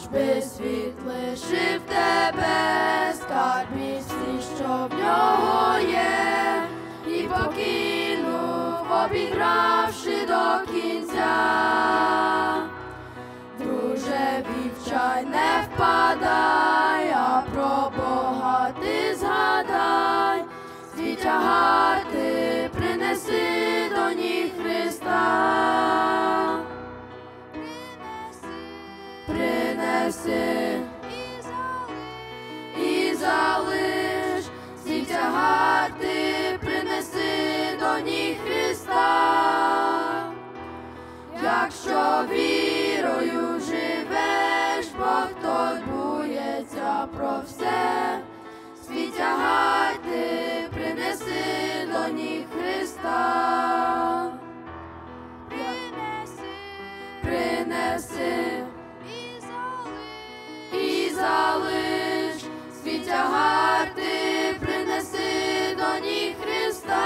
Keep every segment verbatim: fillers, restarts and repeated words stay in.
би світ лишив тебе, скарбі всі, що в нього є, і покинув, обігравши до кінця. Друже, вівчай, не впадай, а про Бога ти згадай, свій тягар ти принеси до ніг Христа. Принеси і залиш, свій тягар ти принеси до ніг Христа. Якщо вірою живеш, Бог турбується про все, свій тягар ти принеси до ніг Христа. Принеси, принеси і залиш, свій тягар ти принеси до ніг Христа.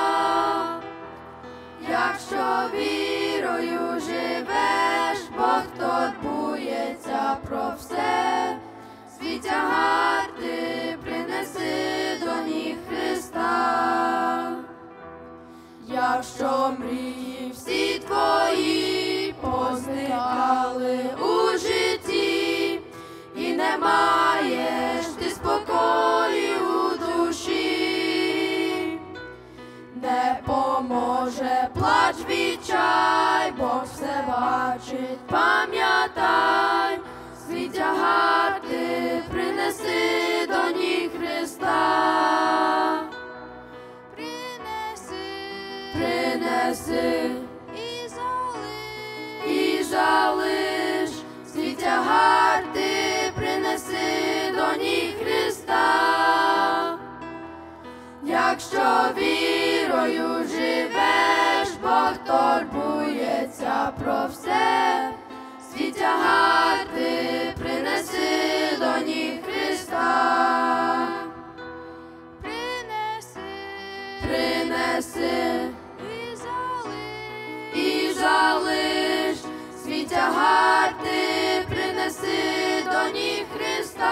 Якщо вірою живеш, Бог турбується про все, свій тягар ти принеси до ніг Христа. Якщо мрії всі твої позникали у житті, і не маєш ти спокою у душі, не поможе плач, відчай, Бог все бачить, пам'ятай, свій тягар ти принеси до ніг Христа. Принеси, принеси і залиш, і залиш, свій тягар ти принеси до ніг Христа. Якщо вірою живеш, Бог турбується про все, свій тягар ти принеси до ніг Христа. Принеси, принеси і залиш, і залиш, свій тягар ти принеси до ніг Христа.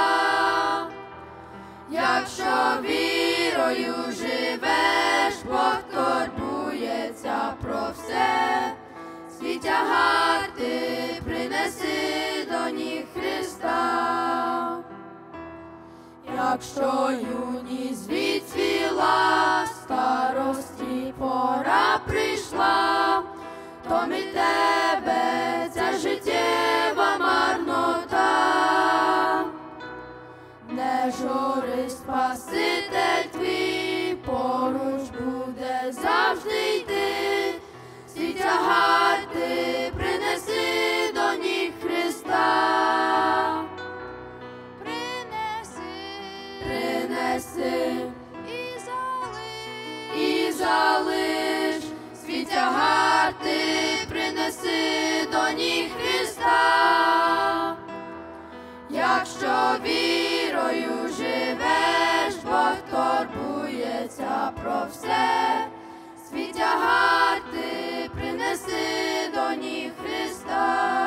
Якщо вірою живеш, Бог турбується про все, свій тягар ти принеси до ніг Христа. Якщо юність відцвіла, старості пора прийшла, то від тебе ця життєва марнота. Не журись, Спаситель твій поруч буде завжди йти, свій тягар ти принеси до ніг Христа. Принеси, принеси і залиш, і залиш, свій тягар ти принеси до ніг Христа. Якщо вірою живеш, Бог турбується про все, свій тягар ти принеси до ніг Христа.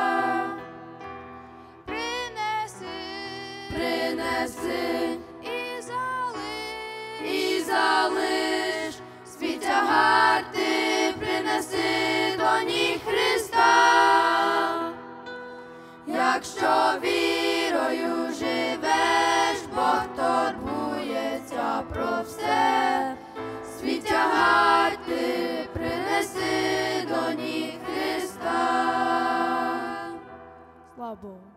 Принеси, принеси і залиш, і залиш, свій тягар ти принеси до ніг Христа. Якщо вірою живеш, Бог турбується про все, свій тягар ти принеси до ніг Христа. Слава Богу.